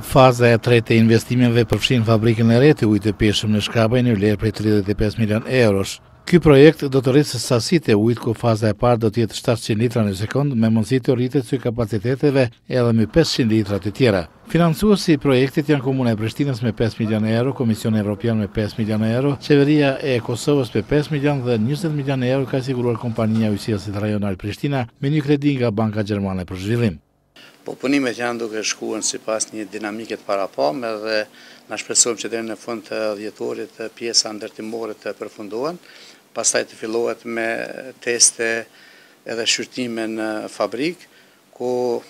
Faza e tretë e investimeve përfshin fabrikën e re të ujit të peshëm në Shkabaj në vlerë prej 35 milion eurosh. Ky projekt do të rrisë sasitë e ujit, ku faza e parë do të jetë 700 litra në sekond me mundësi të rritet së kapaciteteve edhe me 500 litra të tjera. Financuesi i projektit janë Komuna e Prishtinës me 5 milion euro, Komisioni Evropian me 5 milion euro, Qeveria e Kosovës me 5 milion dhe 20 milion euro ka siguruar kompania ujësiasit rajonal Prishtina me një kredi nga Banka Gjermane për zhvillim. Po punimet janë duke shkuar sipas një dinamike të parapame dhe na shpresojmë që deri në fund të dhjetorit pjesa ndërtimore të përfundohen, pastaj të fillohet me teste edhe shqyrtime në fabrik, ku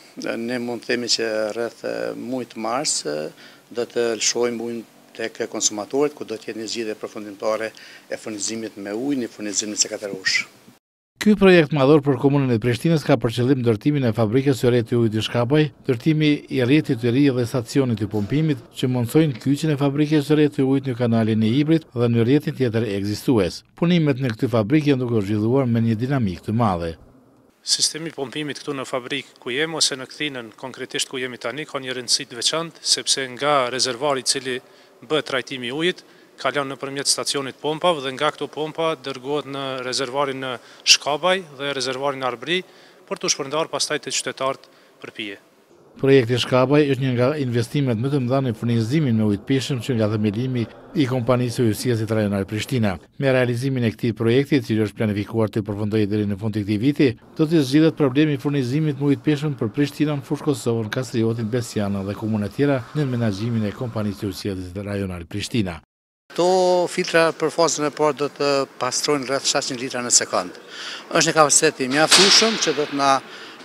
ne mund të themi që rreth muajit mars do të lëshojmë ujin tek konsumatorët, ku do të jetë një zgjidhje përfundimtare e furnizimit me ujë, një furnizim në 24 orësh. Ky projekt madhor për Komunën e Prishtinës ka për qëllim ndërtimin e fabrikës së re të ujit të Shkabaj, ndërtimi i rrjetit të ri dhe stacionit të pompimit që mundsojnë kyçjen e fabrikës së re të ujit në kanalin e Ibrit dhe në rrjetin tjetër ekzistues. Punimet në këtë fabrikë janë duke zhvilluar me një dinamikë të madhe. Sistemi i pompimit këtu në fabrikë ku jemi ose në Kthinën konkretisht ku jemi tani ka një rëndësi të veçantë, sepse nga rezervari i cili bëhet trajtimi i ujit kalon nëpërmjet stacionit pompave dhe nga këto pompa dërgohet në rezervarin në Shkabaj dhe rezervarin në Arbri për të shpërndarë pastaj të qytetarët për pije. Projekti Shkabaj është një nga investimet më të mëdha në furnizimin me ujë të peshëm që nga themelimi i kompanisë ujësiasit rajonal Prishtina. Me realizimin e këtij projekti, i cili është planifikuar të përfundojë deri në fund të këtij viti, do të zgjidhet problemi i furnizimit me ujë të peshëm për Prishtinën, Fushë Kosovën, Kastriotin, Besianën dhe komuna tjera në menaxhimin e kompanisë ujësiasit rajonal Prishtina. Këto filtra për fazën e parë do të pastrojnë rreth 700 litra në sekond. Është një kapacitet i mjaftueshëm që do të na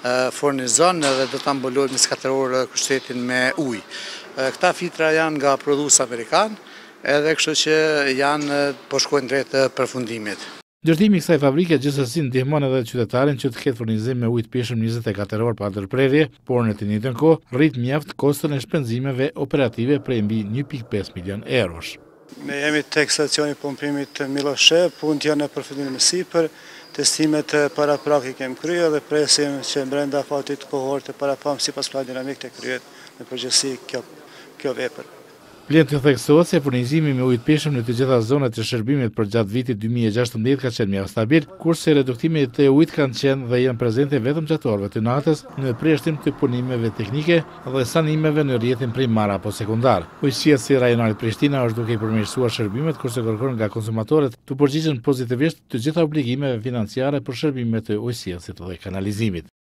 furnizon dhe do të mbulojë 24 orë kushtetin me ujë. Këta filtra janë nga prodhues amerikan, edhe kështu që janë po shkojnë drejt përfundimit. Ndërtimi i kësaj fabrike gjithsesi ndihmon edhe qytetarin që të ketë furnizim me ujë të peshëm 24 orë pa ndërprerje, por në të njëjtën kohë rrit mjaft koston e shpenzimeve operative prej mbi 1.5 milion eurosh. Ne jemi tek stacioni pompimit Miloshe, punët janë në përfundim në sipër, testimet paraprake kemi kryer dhe presim që brenda fatit kohorë të parapam sipas planit dinamik të kryet në përgjithësi kjo vepër. Vlen të theksohet se furnizimi me ujë të peshëm në të gjitha zonat e shërbimit për gjatë vitit 2016 ka qenë mjaft stabil, kurse reduktimet e ujit kanë qenë dhe janë prezente vetëm gjatë orëve të natës në përjashtim të punimeve teknike dhe sanimeve në rrjetin primar apo sekundar. Ujësiasi rajonal Prishtina është duke i përmirësuar shërbimet, kurse kërkon nga konsumatorët të përgjigjen pozitivisht të gjitha obligimeve financiare për shërbimet e ujësiasit dhe kanalizimit.